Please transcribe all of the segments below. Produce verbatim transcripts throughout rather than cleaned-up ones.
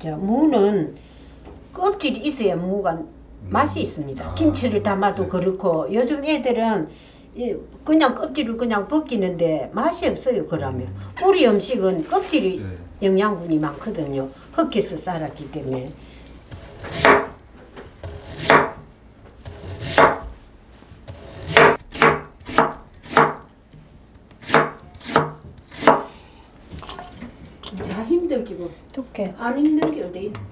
저 무는 껍질이 있어야 무가 맛이 있습니다. 아. 김치를 담아도 그렇고 요즘 애들은 그냥 껍질을 그냥 벗기는데 맛이 없어요. 그러면 우리 음식은 껍질이 네. 영양분이 많거든요. 흑해서 쌀았기 때문에. 다 힘들지 뭐. 어떡해. 안 힘든 게 어디 있나.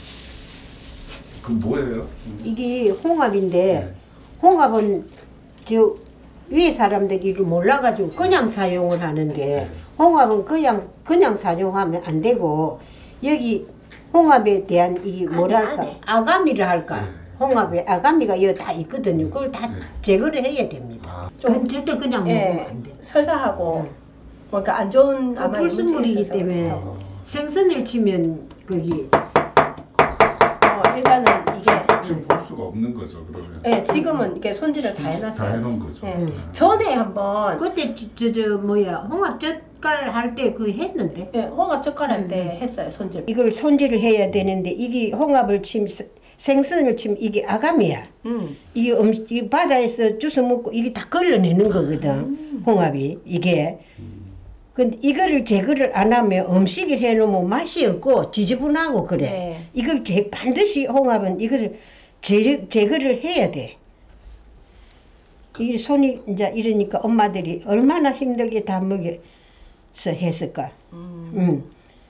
그 뭐예요? 이게 홍합인데 네. 홍합은 저 위에 사람들이 이를 몰라가지고 그냥 사용을 하는데 홍합은 그냥 그냥 사용하면 안 되고 여기 홍합에 대한 이 뭐랄까 안에. 아가미를 할까 네. 홍합에 아가미가 여기 다 있거든요. 그걸 다 네. 제거를 해야 됩니다. 아. 좀 절대 그냥 예, 먹으면 안 돼. 설사하고 뭔가 안 좋은 그 아마 불순물이기 이물질이 있어서 때문에 그렇다고. 생선을 치면 거기 어, 일단은 이게 지금 볼 수가 없는 거죠, 그러면. 예, 지금은 이게 손질을 다 해놨어요. 다 해놓은 거죠. 예. 네. 전에 한번 그때 저 저 뭐야 홍합 젓갈 할 때 그 했는데. 예, 홍합 젓갈할 음. 때 했어요, 손질. 이걸 손질을 해야 되는데 이게 홍합을 침 생선을 침 이게 아가미야. 음. 이 음, 이 바다에서 주워 먹고 이게 다 걸러내는 거거든. 음. 홍합이 이게. 근데 이거를 제거를 안 하면 음식을 해놓으면 맛이 없고 지저분하고 그래. 네. 이걸 제, 반드시 홍합은 이거를 제, 제거를 해야 돼. 이 손이 이제 이러니까 엄마들이 얼마나 힘들게 다 먹여서 했을까. 음. 음.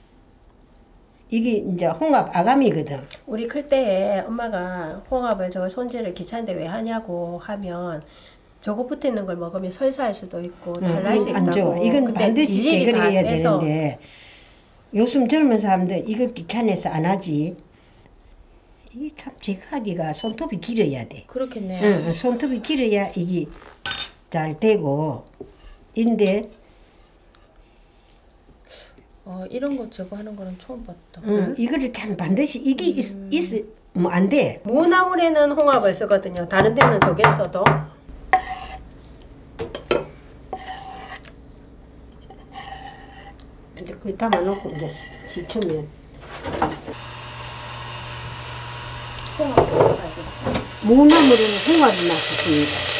이게 이제 홍합 아가미거든. 우리 클 때에 엄마가 홍합을 저 손질을 귀찮은데 왜 하냐고 하면 저거 붙어 있는 걸 먹으면 설사할 수도 있고 달날 수 음, 있다고. 안 좋아. 이건 근데 반드시 일일이 제거를 다 해야 떼서 되는데 요즘 젊은 사람들 이거 귀찮아서 안 하지. 이 참 제거하기가 손톱이 길어야 돼. 그렇겠네요. 응, 손톱이 길어야 이게 잘 되고. 인데 어, 이런 거 저거 하는 거는 처음 봤다. 응, 이거를 참 반드시 이게 있, 있으면 안 돼. 무나물에는 홍합을 쓰거든요. 다른 데는 저게 써도. 이제 그 담아놓고 이제 시- 시추면 무나물에는 홍합이 맛있습니다.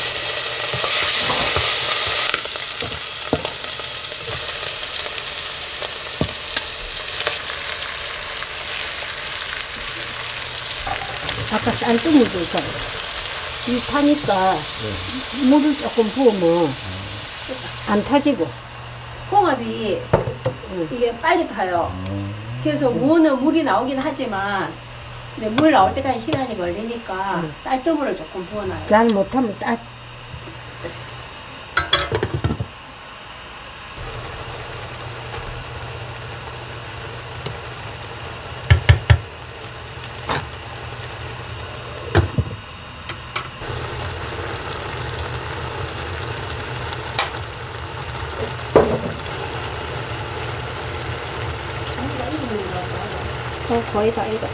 아까 쌀뜨물도 있잖아. 이 타니까 물을 조금 부으면 안 타지고. 홍합이 이게 빨리 타요. 그래서 무는 물이 나오긴 하지만 근데 물 나올 때까지 시간이 걸리니까 쌀뜨물을 조금 부어놔요. 잘 못하면 딱 어, 거의 다 익었.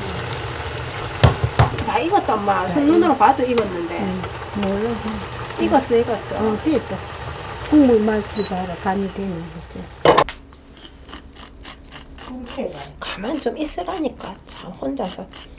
다 익었다, 엄마. 손눈으로 봐도 익었는데. 몰라. 익었어, 익었어. 어, 됐다. 국물 맛이 봐라, 간이 되는 거지. 그렇게 해봐. 가만 좀 있으라니까. 참, 혼자서.